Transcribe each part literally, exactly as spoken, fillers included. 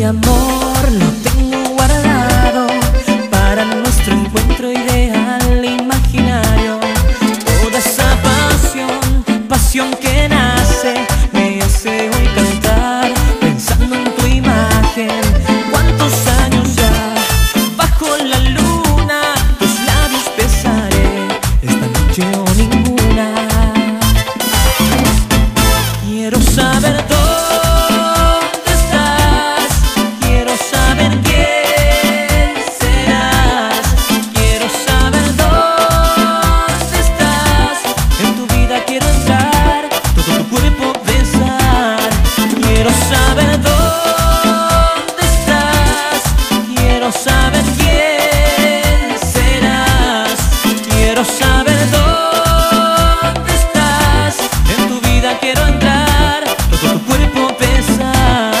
amor lo tengo guardado para nuestro encuentro ideal imaginario. Toda esa pasión, pasión que nace, me hace hoy cantar pensando en tu imagen. ¿Cuántos años ya bajo la luna tus labios besaré? Esta noche o ninguna. Quiero saber dónde estás, quiero saber quién serás, quiero saber dónde estás. En tu vida quiero entrar, todo tu cuerpo besar. Quiero saber dónde estás, quiero saber quién serás, quiero saber dónde estás. En tu vida quiero entrar, todo tu cuerpo besar.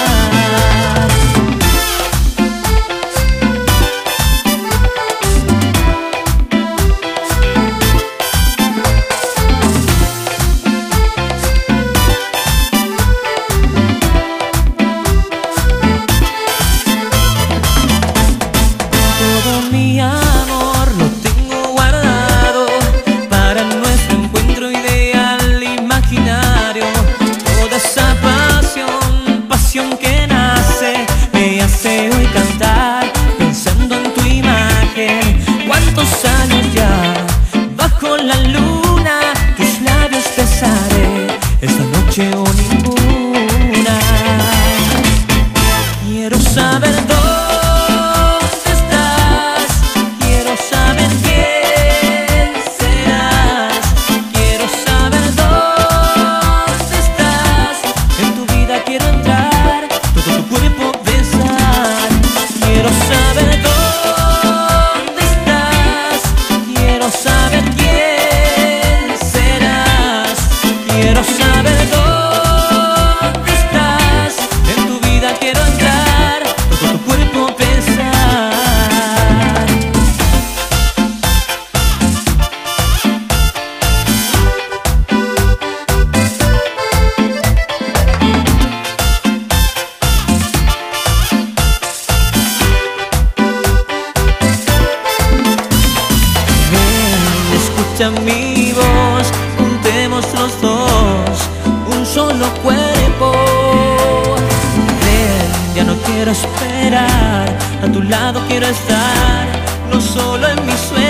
Todo mi amor lo tengo guardado para nuestro encuentro ideal imaginario. Toda esa pasión, pasión que nace, me hace hoy cantar pensando en tu imagen. ¿Cuántos años ya bajo la luna tus labios besaré? Esta noche o ninguna. Quiero saber dónde estás, quiero saber quién serás, quiero saber dónde estás. En tu vida quiero entrar, todo tu cuerpo besar. Quiero saber dónde estás, quiero saber quién serás, quiero saber dónde estás. En tu vida quiero entrar, todo tu cuerpo besar. Ven, escucha mi voz, juntemos los dos, un solo cuerpo. Ven, ya no quiero esperar, a tu lado quiero estar, no solo en mis sueños.